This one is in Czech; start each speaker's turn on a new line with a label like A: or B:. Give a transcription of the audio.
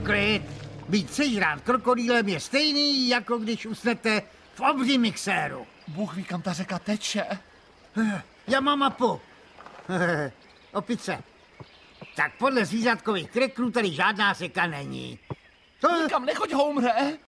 A: Klid. Být sežrát krokodýlem je stejný, jako když usnete v obřím mixéru.
B: Bůh ví, kam ta řeka teče.
A: Já mám mapu. Opice. Tak podle zvířátkových kreklů tady žádná řeka není.
B: Nikam nechoď, Homere.